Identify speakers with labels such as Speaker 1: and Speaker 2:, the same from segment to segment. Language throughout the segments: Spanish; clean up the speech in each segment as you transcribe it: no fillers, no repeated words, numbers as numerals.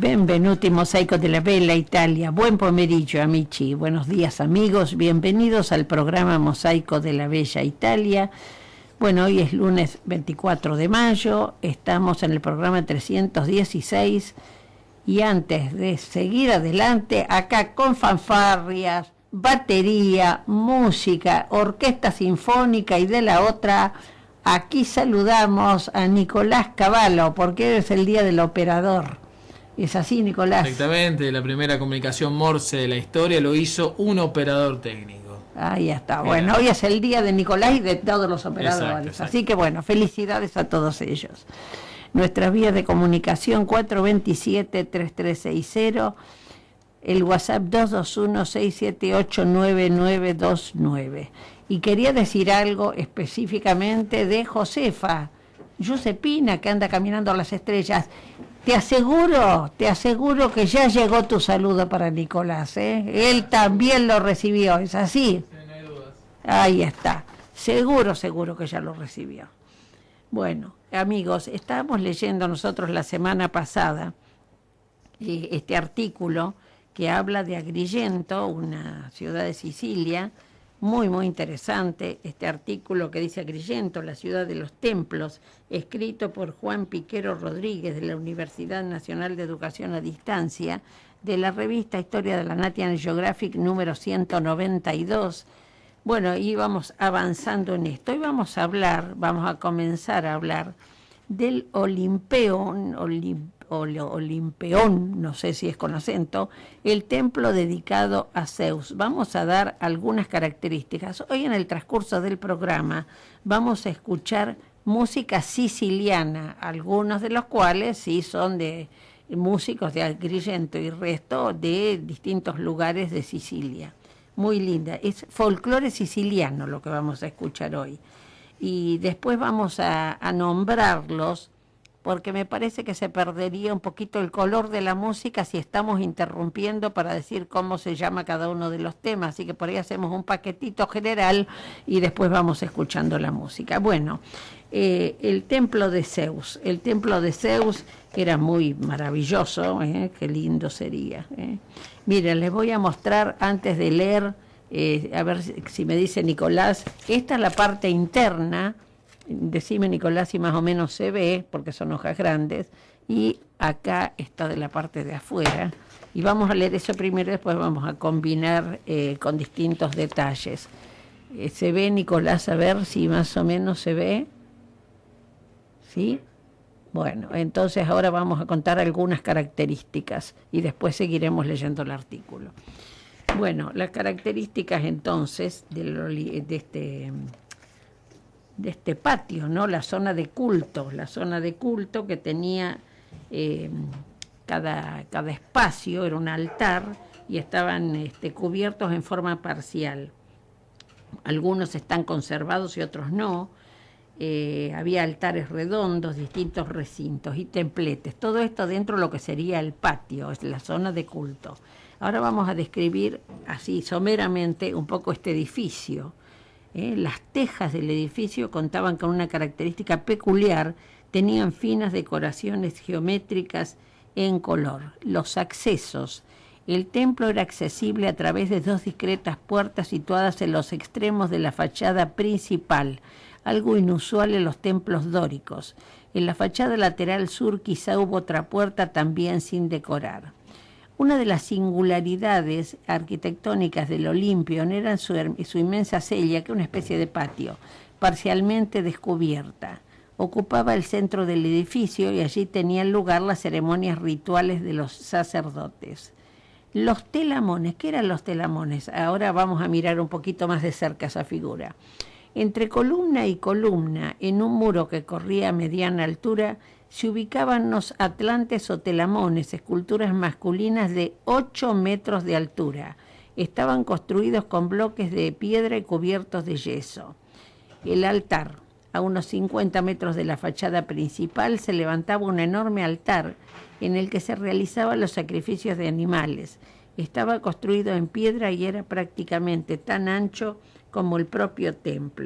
Speaker 1: Benvenuti Mosaico de la Bella Italia, buen pomeriggio amici, buenos días amigos, bienvenidos al programa Mosaico de la Bella Italia. Bueno, hoy es lunes 24 de mayo, estamos en el programa 316 y antes de seguir adelante, acá con fanfarrias, batería, música, orquesta sinfónica y de la otra, aquí saludamos a Nicolás Cavallo, porque hoy es el día del operador. ¿Es así, Nicolás?
Speaker 2: Exactamente, la primera comunicación Morse de la historia lo hizo un operador técnico.
Speaker 1: Ahí está. Bueno, hoy es el día de Nicolás y de todos los operadores. Exacto. Así que bueno, felicidades a todos ellos. Nuestras vías de comunicación 427-3360, el WhatsApp 221-678-9929. Y quería decir algo específicamente de Josefina que anda caminando a las estrellas. Te aseguro que ya llegó tu saludo para Nicolás, ¿eh? Él también lo recibió, ¿es así?
Speaker 2: Sí, no hay dudas.
Speaker 1: Ahí está, seguro que ya lo recibió. Bueno, amigos, estábamos leyendo nosotros la semana pasada este artículo que habla de Agrigento, una ciudad de Sicilia, muy interesante, este artículo que dice Agrigento, la ciudad de los templos, escrito por Juan Piquero Rodríguez de la Universidad Nacional de Educación a Distancia, de la revista Historia de la National Geographic número 192. Bueno, y vamos avanzando en esto. Hoy vamos a comenzar a hablar del Olimpeón, no sé si es con acento, el templo dedicado a Zeus. Vamos a dar algunas características. Hoy en el transcurso del programa vamos a escuchar música siciliana, algunos de los cuales sí son de músicos de Agrigento y resto de distintos lugares de Sicilia. Muy linda, es folclore siciliano lo que vamos a escuchar hoy. Y después vamos a nombrarlos, porque me parece que se perdería un poquito el color de la música si estamos interrumpiendo para decir cómo se llama cada uno de los temas, así que por ahí hacemos un paquetito general y después vamos escuchando la música. Bueno, el templo de Zeus era muy maravilloso, qué lindo sería. Miren, les voy a mostrar antes de leer, a ver si me dice Nicolás, esta es la parte interna. Decime, Nicolás, si más o menos se ve, porque son hojas grandes, y acá está de la parte de afuera, y vamos a leer eso primero, después vamos a combinar con distintos detalles. ¿Se ve, Nicolás? A ver si más o menos se ve. ¿Sí? Bueno, entonces ahora vamos a contar algunas características, y después seguiremos leyendo el artículo. Bueno, las características entonces de este patio, ¿no? La zona de culto que tenía cada espacio era un altar y estaban cubiertos en forma parcial. Algunos están conservados y otros no. Había altares redondos, distintos recintos y templetes. Todo esto dentro de lo que sería el patio, es la zona de culto. Ahora vamos a describir así someramente un poco este edificio. Las tejas del edificio contaban con una característica peculiar, tenían finas decoraciones geométricas en color. Los accesos. El templo era accesible a través de dos discretas puertas situadas en los extremos de la fachada principal, algo inusual en los templos dóricos. En la fachada lateral sur quizá hubo otra puerta también sin decorar. Una de las singularidades arquitectónicas del Olimpion era su inmensa cella, que es una especie de patio, parcialmente descubierta. Ocupaba el centro del edificio y allí tenían lugar las ceremonias rituales de los sacerdotes. Los telamones, ¿qué eran los telamones? Ahora vamos a mirar un poquito más de cerca esa figura. Entre columna y columna, en un muro que corría a mediana altura, se ubicaban los atlantes o telamones, esculturas masculinas de 8 metros de altura. Estaban construidos con bloques de piedra y cubiertos de yeso. El altar. A unos 50 metros de la fachada principal se levantaba un enorme altar en el que se realizaban los sacrificios de animales. Estaba construido en piedra y era prácticamente tan ancho como el propio templo.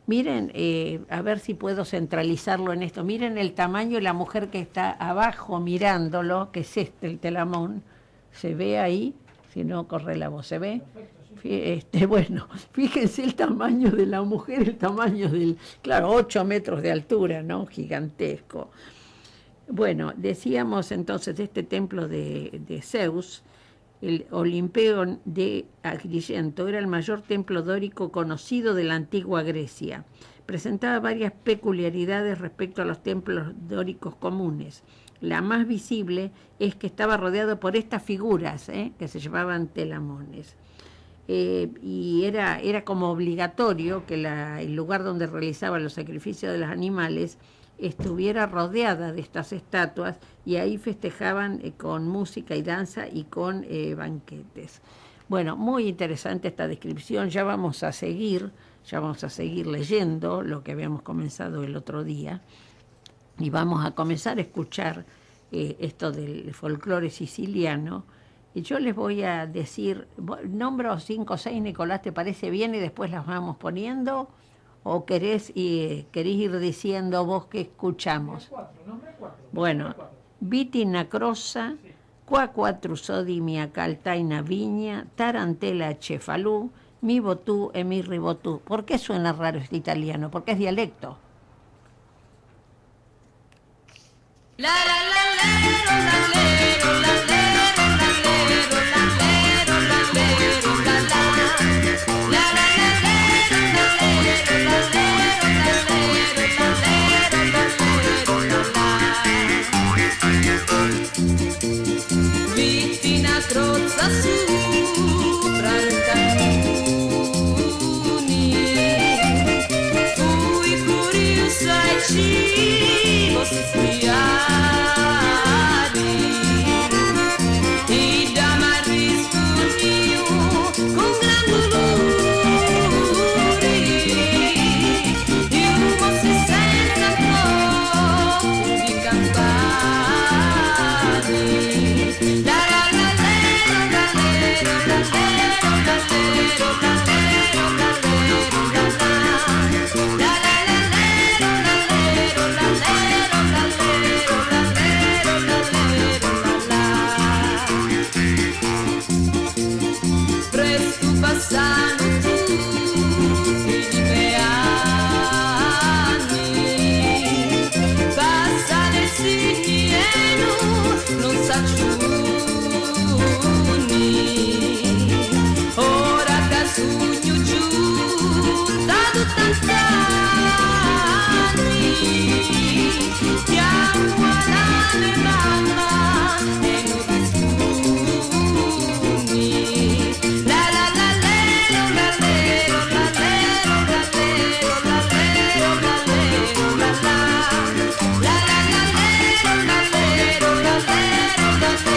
Speaker 1: Miren, a ver si puedo centralizarlo en esto. Miren el tamaño de la mujer que está abajo mirándolo, que es el telamón. ¿Se ve ahí? Si no, corre la voz. ¿Se ve? Bueno, fíjense el tamaño de la mujer, el tamaño del... Claro, 8 metros de altura, ¿no? Gigantesco. Bueno, decíamos entonces de este templo de Zeus. El Olimpeón de Agrigento era el mayor templo dórico conocido de la antigua Grecia. Presentaba varias peculiaridades respecto a los templos dóricos comunes. La más visible es que estaba rodeado por estas figuras, que se llamaban telamones. Y era como obligatorio que el lugar donde realizaban los sacrificios de los animales estuviera rodeada de estas estatuas, y ahí festejaban con música y danza y con banquetes. Bueno, muy interesante esta descripción. Ya vamos a seguir leyendo lo que habíamos comenzado el otro día, y vamos a comenzar a escuchar esto del folclore siciliano. Y yo les voy a decir, nombro 5 o 6, Nicolás, ¿te parece bien? Y después las vamos poniendo. ¿O querés ir diciendo vos que escuchamos? Bueno, Vitina Crossa, Qua Quattro Sodi Mia Caltaina Viña, Tarantela Cefalú, Mi Botú e Mi Ribotú. ¿Por qué suena raro este italiano? Porque es dialecto. La la la la la la la la. Crozza sopra il Tannuni, fui curiosa e cibo siciliani, e da marisconio con gran dolore, io si senza troppo di campani. Presto passano tutti i miei anni, passa le signi e non sa ora che sogno giù da tant'anni, chiamo alla mia mamma e non rispondi. La la la lero, la lero, la lero, la lero, la lero, la lero, la la la la la lero, la lero, la lero, la lero.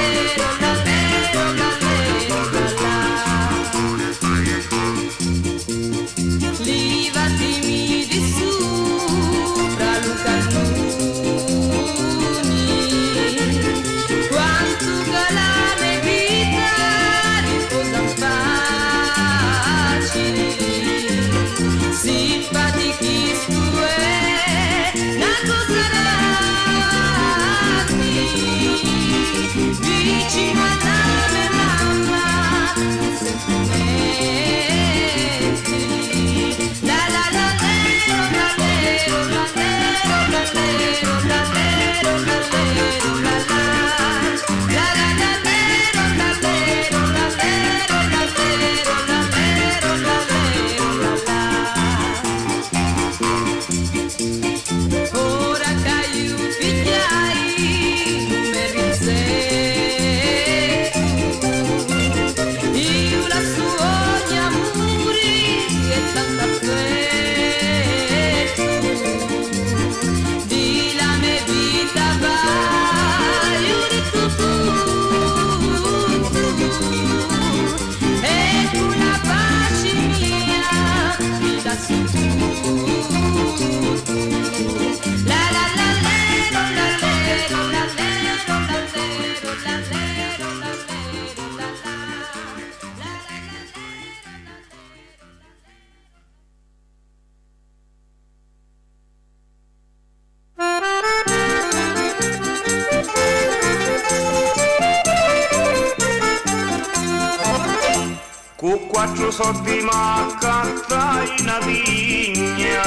Speaker 3: quattro soldi ma cattai una vigna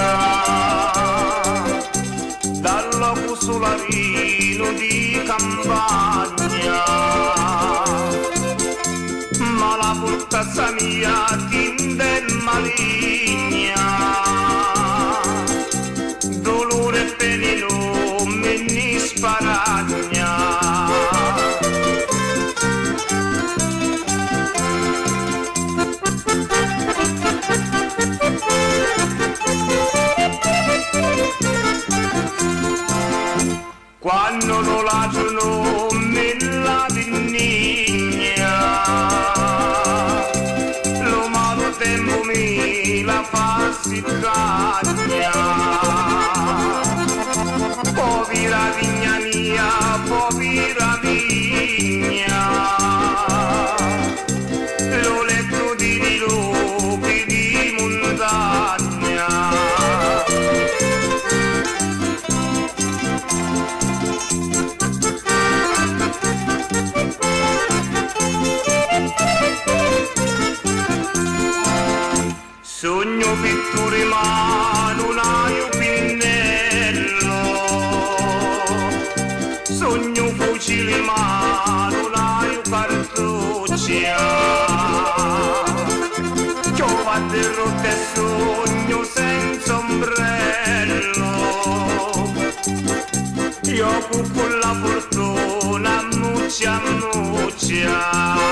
Speaker 3: dal solarino di campagna, ma la portazza mia tinde maligna, dolore e pene non me ne sparagna. Quando lo lasciano nella vignigna, lo malo tempo mi la fa si cagna. Povera vigna mia, povera vigna, l'ho letto di lupi di montagna. Sogno pitture ma non hai un pennello, sogno fucile ma non hai un cartuccia, giovate rotte e sogno senza ombrello, io con la fortuna muccia muccia.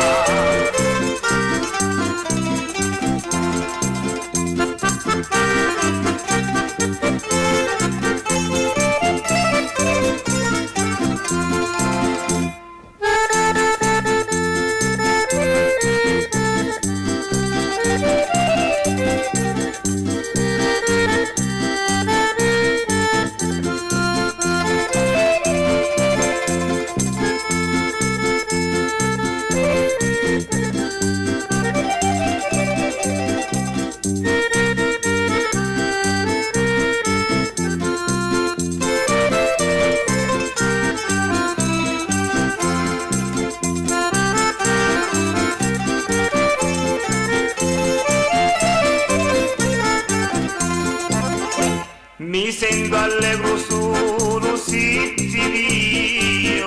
Speaker 3: Mi sento allegro solo se ti dio,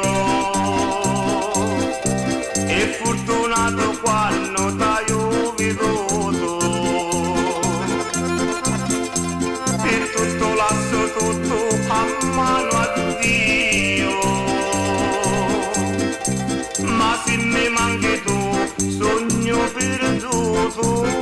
Speaker 3: e fortunato quando t'ho veduto, per tutto lascio tutto a mano a Dio, ma se mi manchi tu sogno perduto.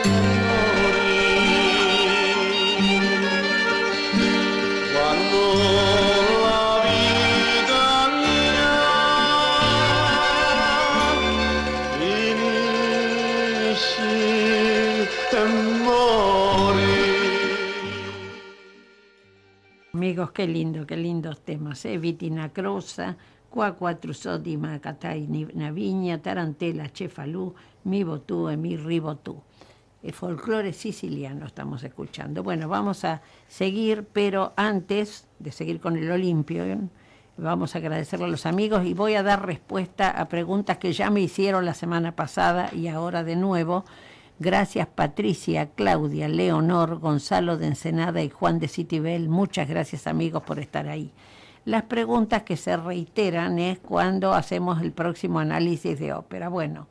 Speaker 1: Amigos, qué lindos temas, Vitina Crosa, Cuacuatruzó di Macatay Naviña, Tarantela, Chefalú, Mi Botú, Mi Ribotú. El folclore siciliano estamos escuchando. Bueno, vamos a seguir, pero antes de seguir con el Olimpio, vamos a agradecerle a los amigos y voy a dar respuesta a preguntas que ya me hicieron la semana pasada y ahora de nuevo. Gracias Patricia, Claudia, Leonor, Gonzalo de Ensenada y Juan de Citibel. Muchas gracias amigos por estar ahí. Las preguntas que se reiteran es cuándo hacemos el próximo análisis de ópera. Bueno,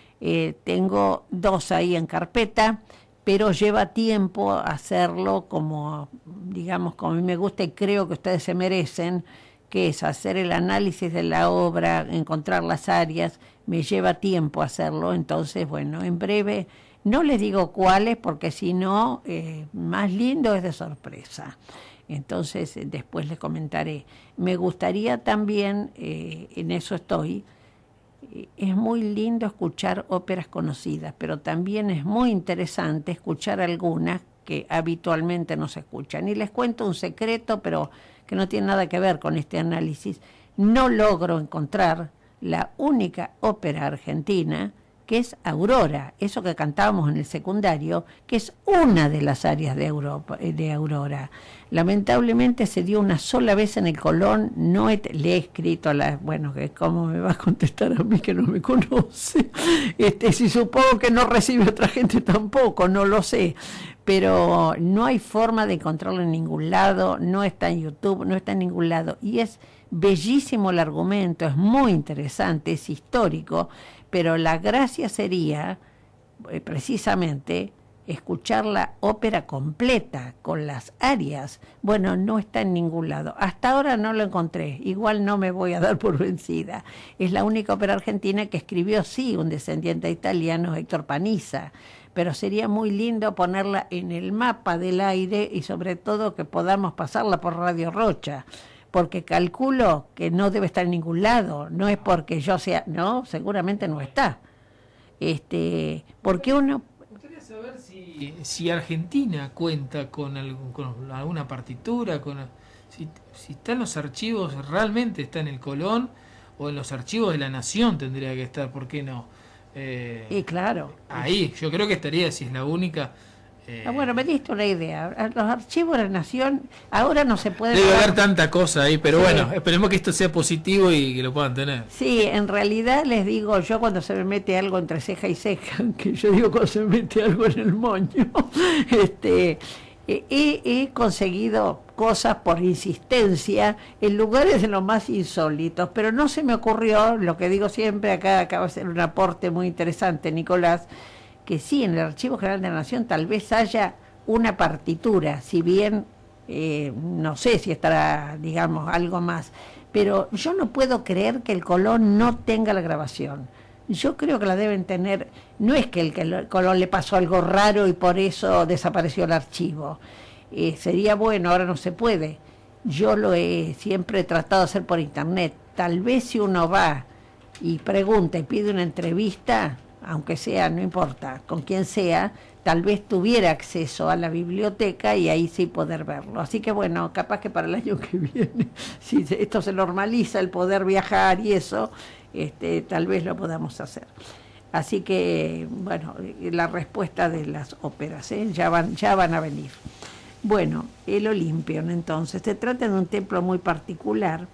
Speaker 1: tengo 2 ahí en carpeta, pero lleva tiempo hacerlo como, digamos, como a mí me gusta y creo que ustedes se merecen, que es hacer el análisis de la obra, encontrar las áreas, me lleva tiempo hacerlo, entonces, bueno, en breve, no les digo cuáles, porque si no, más lindo es de sorpresa. Entonces, después les comentaré. Me gustaría también, en eso estoy, es muy lindo escuchar óperas conocidas, pero también es muy interesante escuchar algunas que habitualmente no se escuchan. Y les cuento un secreto, pero que no tiene nada que ver con este análisis. No logro encontrar la única ópera argentina que es Aurora, eso que cantábamos en el secundario, que es una de las áreas de Aurora. Lamentablemente se dio una sola vez en el Colón, le he escrito a la, bueno, que cómo me va a contestar a mí que no me conoce, si supongo que no recibe otra gente tampoco, no lo sé, pero no hay forma de encontrarlo en ningún lado, no está en YouTube, no está en ningún lado, y es bellísimo el argumento, es muy interesante, es histórico, pero la gracia sería, precisamente, escuchar la ópera completa, con las arias. Bueno, no está en ningún lado. Hasta ahora no lo encontré. Igual no me voy a dar por vencida. Es la única ópera argentina que escribió, sí, un descendiente italiano, Héctor Panizza. Pero sería muy lindo ponerla en el mapa del aire y sobre todo que podamos pasarla por Radio Rocha. Porque calculo que no debe estar en ningún lado, no es porque yo sea, no, seguramente no está. Porque uno...
Speaker 2: Me gustaría saber si Argentina cuenta con alguna partitura, si está en los archivos, realmente está en el Colón, o en los archivos de la Nación tendría que estar, ¿por qué no?
Speaker 1: Y claro.
Speaker 2: Ahí, yo creo que estaría, si es la única...
Speaker 1: Bueno, me diste una idea. Los archivos de la Nación ahora no se pueden...
Speaker 2: Debe haber tanta cosa ahí, pero sí. Bueno, esperemos que esto sea positivo y que lo puedan tener.
Speaker 1: Sí, en realidad les digo, yo cuando se me mete algo entre ceja y ceja, que yo digo cuando se me mete algo en el moño, he conseguido cosas por insistencia en lugares de lo más insólitos, pero no se me ocurrió, lo que digo siempre, acá acaba de ser un aporte muy interesante, Nicolás, que sí, en el Archivo General de la Nación tal vez haya una partitura, si bien no sé si estará, digamos, algo más, pero yo no puedo creer que el Colón no tenga la grabación. Yo creo que la deben tener, no es que el Colón le pasó algo raro y por eso desapareció el archivo. Sería bueno, ahora no se puede. Yo lo he siempre tratado de hacer por internet. Tal vez si uno va y pregunta y pide una entrevista, aunque sea, no importa, con quien sea, tal vez tuviera acceso a la biblioteca y ahí sí poder verlo. Así que bueno, capaz que para el año que viene, si esto se normaliza, el poder viajar y eso, tal vez lo podamos hacer. Así que, bueno, la respuesta de las óperas, ya van a venir. Bueno, el Olimpion, entonces, se trata de un templo muy particular,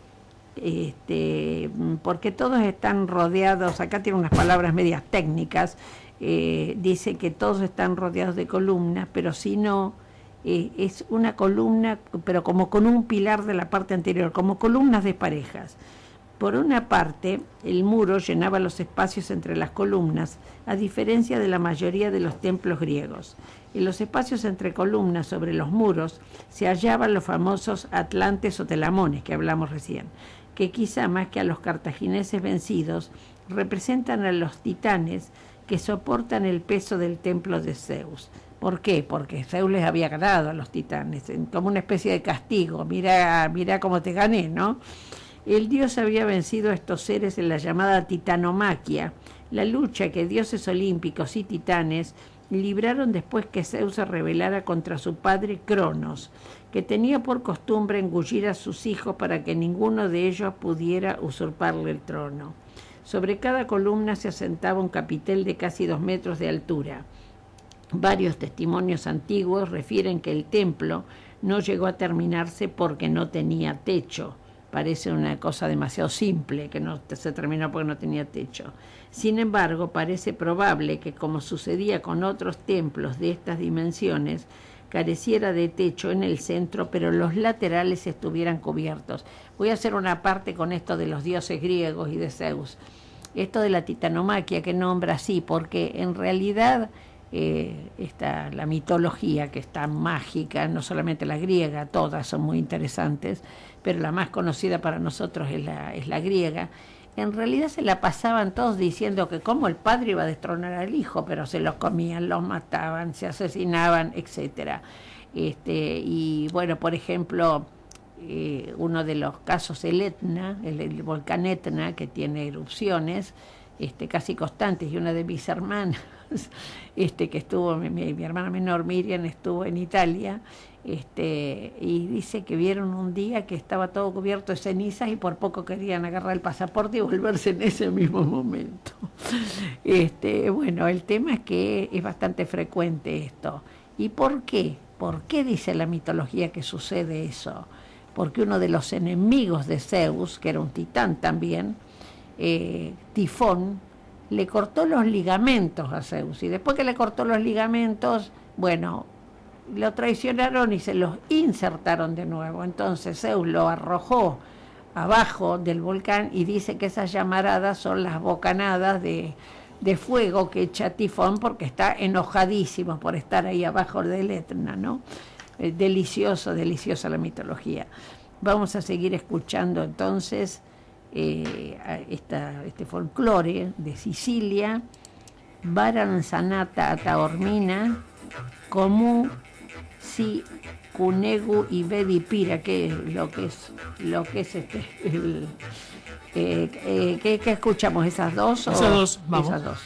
Speaker 1: porque todos están rodeados, acá tiene unas palabras medias técnicas, dice que todos están rodeados de columnas, pero si no, es una columna, pero como con un pilar de la parte anterior, como columnas de parejas. Por una parte, el muro llenaba los espacios entre las columnas, a diferencia de la mayoría de los templos griegos. En los espacios entre columnas sobre los muros se hallaban los famosos atlantes o telamones que hablamos recién, que quizá más que a los cartagineses vencidos representan a los titanes que soportan el peso del templo de Zeus. ¿Por qué? Porque Zeus les había ganado a los titanes, como una especie de castigo. Mira cómo te gané, ¿no? El dios había vencido a estos seres en la llamada titanomaquia, la lucha que dioses olímpicos y titanes libraron después que Zeus se rebelara contra su padre Cronos, que tenía por costumbre engullir a sus hijos para que ninguno de ellos pudiera usurparle el trono. Sobre cada columna se asentaba un capitel de casi 2 metros de altura. Varios testimonios antiguos refieren que el templo no llegó a terminarse porque no tenía techo. Parece una cosa demasiado simple que no se terminó porque no tenía techo. Sin embargo, parece probable que, como sucedía con otros templos de estas dimensiones, careciera de techo en el centro, pero los laterales estuvieran cubiertos. Voy a hacer una parte con esto de los dioses griegos y de Zeus. Esto de la titanomaquia que nombra así, porque en realidad la mitología que es tan mágica, no solamente la griega, todas son muy interesantes, pero la más conocida para nosotros es la griega. En realidad se la pasaban todos diciendo que como el padre iba a destronar al hijo, pero se los comían, los mataban, se asesinaban, etcétera. Y bueno, por ejemplo, uno de los casos, el Etna, el volcán Etna, que tiene erupciones casi constantes, y una de mis hermanas, que estuvo, mi hermana menor Miriam, estuvo en Italia, y dice que vieron un día que estaba todo cubierto de cenizas y por poco querían agarrar el pasaporte y volverse en ese mismo momento. Bueno, el tema es que es bastante frecuente esto. ¿Y por qué? ¿Por qué dice la mitología que sucede eso? Porque uno de los enemigos de Zeus, que era un titán también, Tifón, le cortó los ligamentos a Zeus, y después que le cortó los ligamentos, bueno, lo traicionaron y se los insertaron de nuevo. Entonces Zeus lo arrojó abajo del volcán y dice que esas llamaradas son las bocanadas de fuego que echa Tifón, porque está enojadísimo por estar ahí abajo del Etna, ¿no? Deliciosa la mitología. Vamos a seguir escuchando entonces este folclore de Sicilia, Varanzanata Ataormina, Comú, Si, Cunegu y Bedipira, que es lo que es ¿qué escuchamos? ¿Esas dos?
Speaker 2: Esas dos, vamos.
Speaker 1: Esas dos.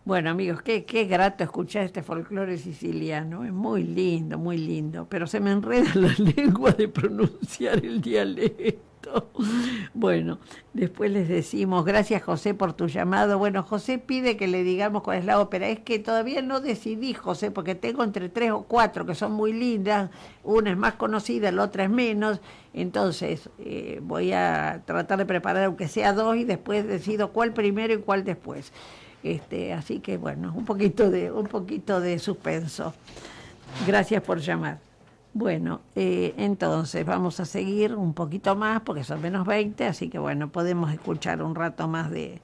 Speaker 1: Bueno, amigos, qué grato escuchar este folclore siciliano. Es muy lindo, pero se me enreda la lengua de pronunciar el dialecto. Bueno, después les decimos, gracias José por tu llamado. Bueno, José pide que le digamos cuál es la ópera. Es que todavía no decidí, José, porque tengo entre 3 o 4 que son muy lindas. Una es más conocida, la otra es menos. Entonces, voy a tratar de preparar aunque sea 2 y después decido cuál primero y cuál después. Así que bueno, un poquito de suspenso. Gracias por llamar. Bueno, entonces vamos a seguir un poquito más porque son menos 20, así que bueno, podemos escuchar un rato más de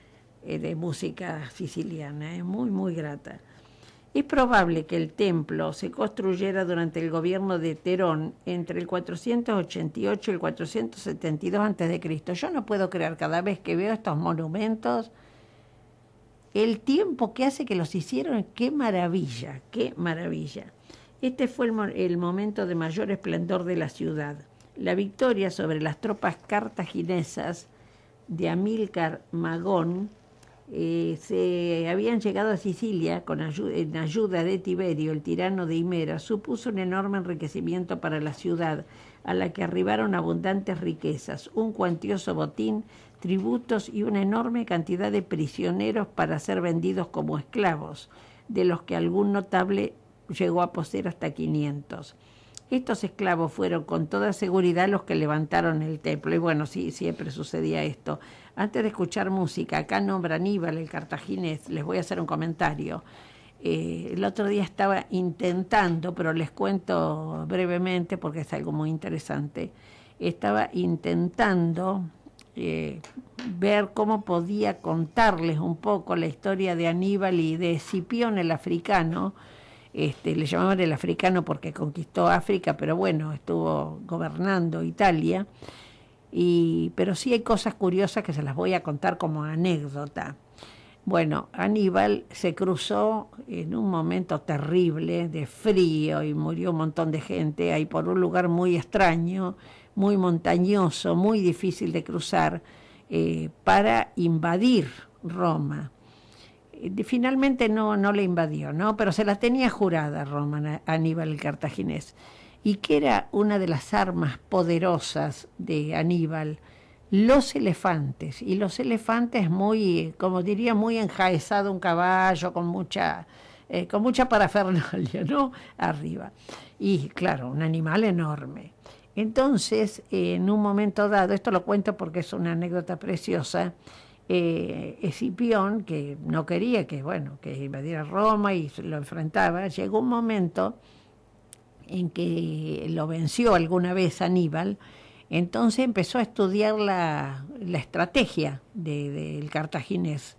Speaker 1: música siciliana, es muy grata. Es probable que el templo se construyera durante el gobierno de Terón entre el 488 y el 472 a.C. Yo no puedo creer, cada vez que veo estos monumentos, el tiempo que hace que los hicieron, qué maravilla, qué maravilla. Este fue el momento de mayor esplendor de la ciudad. La victoria sobre las tropas cartaginesas de Amílcar Magón se habían llegado a Sicilia en ayuda de Tiberio, el tirano de Himera, supuso un enorme enriquecimiento para la ciudad, a la que arribaron abundantes riquezas, un cuantioso botín, tributos y una enorme cantidad de prisioneros para ser vendidos como esclavos, de los que algún notable llegó a poseer hasta 500. Estos esclavos fueron con toda seguridad los que levantaron el templo. Y bueno, sí, siempre sucedía esto. Antes de escuchar música, acá nombra Aníbal, el cartaginés, les voy a hacer un comentario. El otro día estaba intentando, pero les cuento brevemente porque es algo muy interesante, estaba intentando ver cómo podía contarles un poco la historia de Aníbal y de Escipión el africano. Le llamaban el africano porque conquistó África, pero bueno, estuvo gobernando Italia. Pero sí hay cosas curiosas que se las voy a contar como anécdota. Bueno, Aníbal se cruzó en un momento terrible de frío y murió un montón de gente ahí por un lugar muy extraño, muy montañoso, muy difícil de cruzar, para invadir Roma. Finalmente no la invadió, ¿no? Pero se la tenía jurada Roma, Aníbal el cartaginés. Y que era una de las armas poderosas de Aníbal, los elefantes. Y los elefantes muy, como diría, muy enjaezado un caballo, con mucha parafernalia, ¿no? Arriba. Y claro, un animal enorme. Entonces, en un momento dado, esto lo cuento porque es una anécdota preciosa, Escipión, que no quería que invadiera Roma y lo enfrentaba, llegó un momento en que lo venció alguna vez Aníbal, entonces empezó a estudiar la estrategia del cartaginés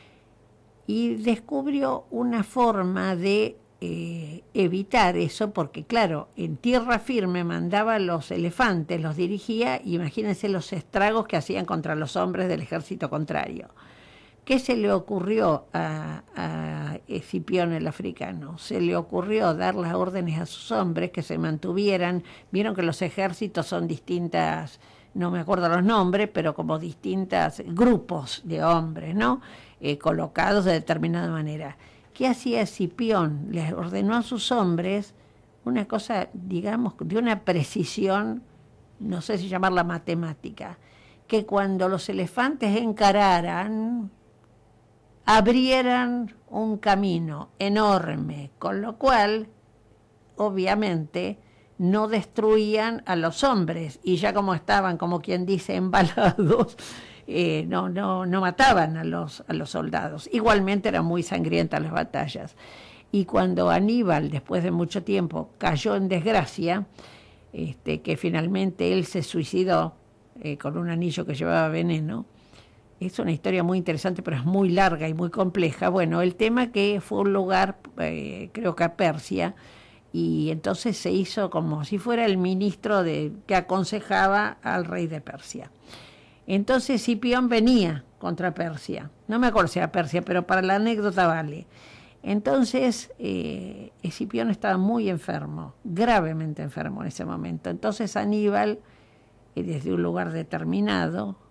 Speaker 1: y descubrió una forma de evitar eso, porque claro, en tierra firme mandaba los elefantes, los dirigía, y imagínense los estragos que hacían contra los hombres del ejército contrario. ¿Qué se le ocurrió a Escipión el africano? Se le ocurrió dar las órdenes a sus hombres que se mantuvieran. Vieron que los ejércitos son distintas, no me acuerdo los nombres, pero como distintos grupos de hombres, ¿no? Colocados de determinada manera. ¿Qué hacía Escipión? Les ordenó a sus hombres una cosa, digamos, de una precisión, no sé si llamarla matemática, que cuando los elefantes encararan, abrieran un camino enorme, con lo cual, obviamente, no destruían a los hombres, y ya como estaban, como quien dice, embalados, no mataban a los soldados. Igualmente eran muy sangrientas las batallas. Y cuando Aníbal, después de mucho tiempo, cayó en desgracia, que finalmente él se suicidó con un anillo que llevaba veneno, es una historia muy interesante, pero es muy larga y muy compleja. Bueno, el tema que fue un lugar, creo que a Persia, y entonces se hizo como si fuera el ministro que aconsejaba al rey de Persia. Entonces Escipión venía contra Persia, no me acuerdo si era Persia, pero para la anécdota vale. Entonces Escipión estaba muy enfermo, gravemente enfermo en ese momento. Entonces Aníbal, desde un lugar determinado,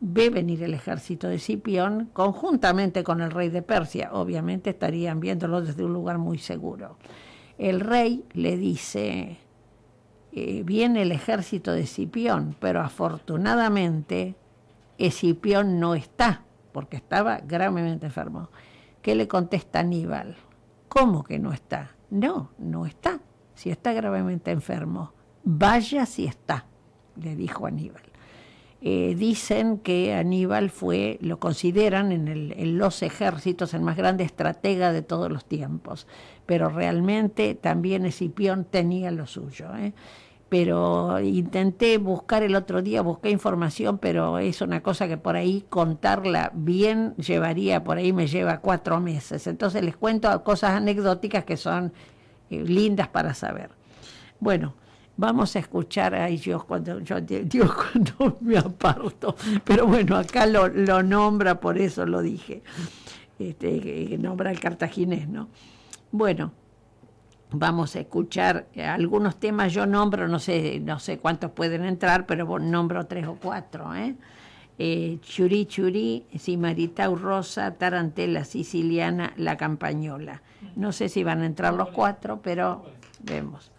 Speaker 1: ve venir el ejército de Escipión, conjuntamente con el rey de Persia. Obviamente estarían viéndolo desde un lugar muy seguro. El rey le dice, viene el ejército de Escipión, pero afortunadamente Escipión no está, porque estaba gravemente enfermo. ¿Qué le contesta Aníbal? ¿Cómo que no está? No, no está, si está gravemente enfermo. Vaya si está, le dijo Aníbal. Dicen que Aníbal lo consideran en los ejércitos el más grande estratega de todos los tiempos, pero realmente también Escipión tenía lo suyo, Pero intenté buscar el otro día, busqué información, pero es una cosa que por ahí contarla bien me lleva 4 meses. Entonces les cuento cosas anecdóticas que son lindas para saber. Bueno, vamos a escuchar a Dios cuando me aparto, pero bueno, acá lo nombra, por eso lo dije, que nombra el cartaginés, ¿no? Bueno, vamos a escuchar algunos temas. Yo nombro, no sé cuántos pueden entrar, pero nombro 3 o 4, Churí Churí, Simaritau Rosa, Tarantela Siciliana, La Campañola. No sé si van a entrar los 4, pero vemos.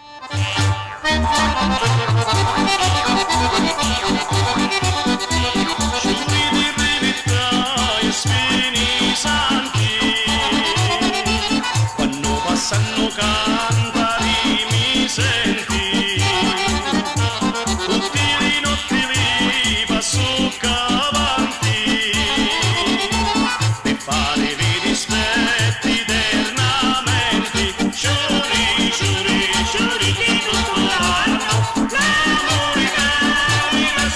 Speaker 4: Quando passano cantari mi senti, tutti di notte li passo avanti, per fare i dispetti eternamente, giuri, giuri, giuri di tutto l'anno, l'amore che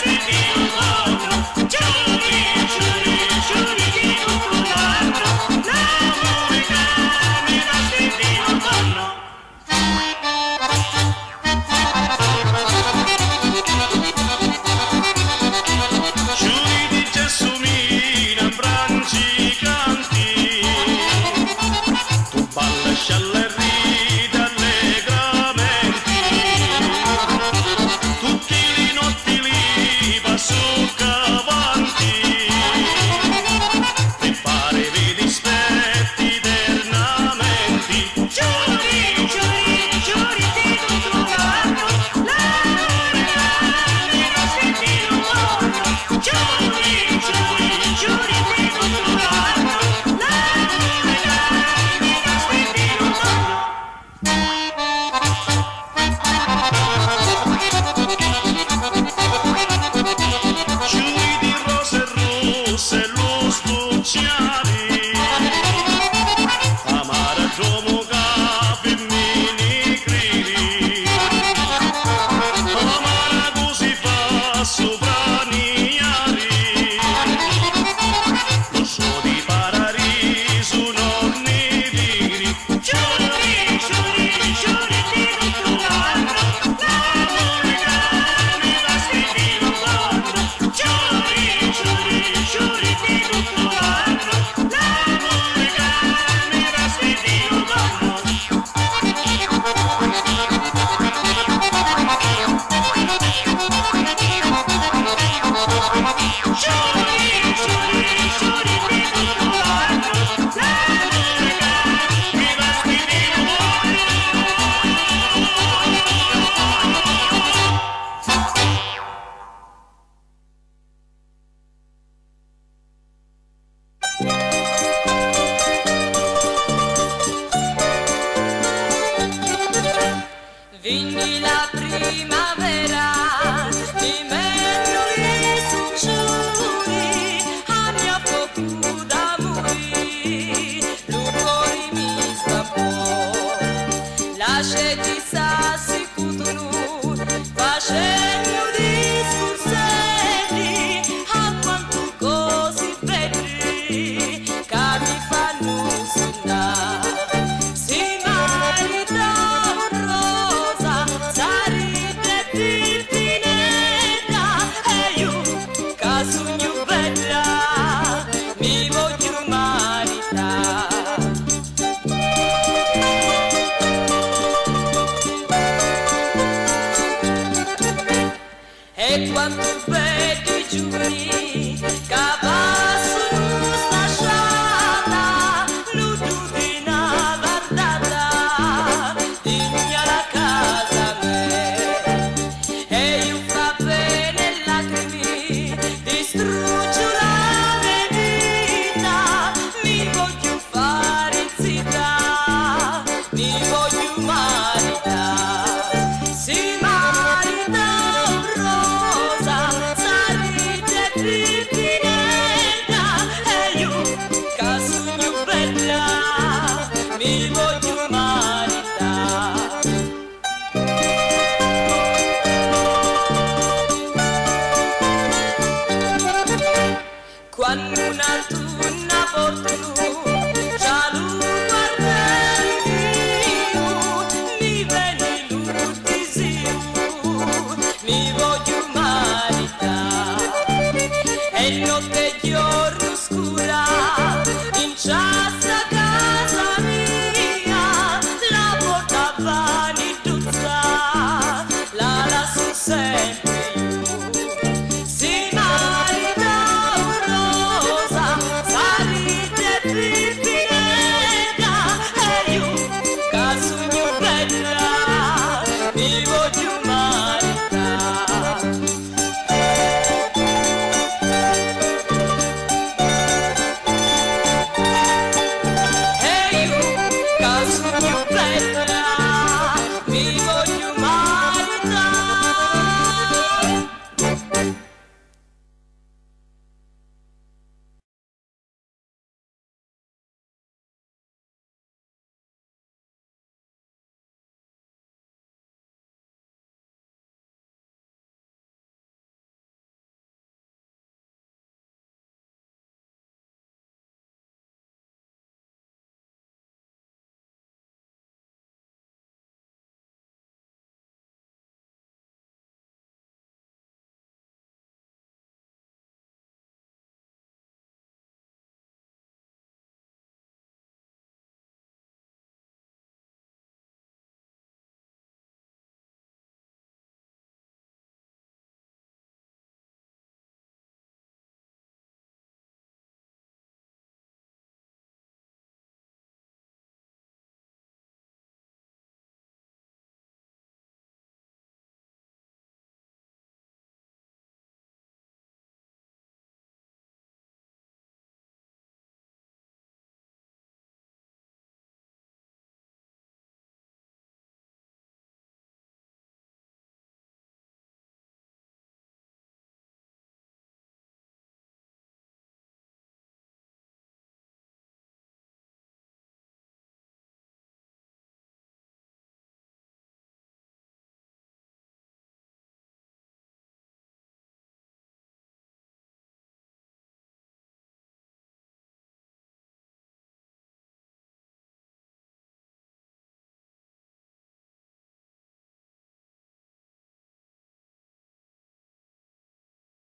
Speaker 5: quando una donna porta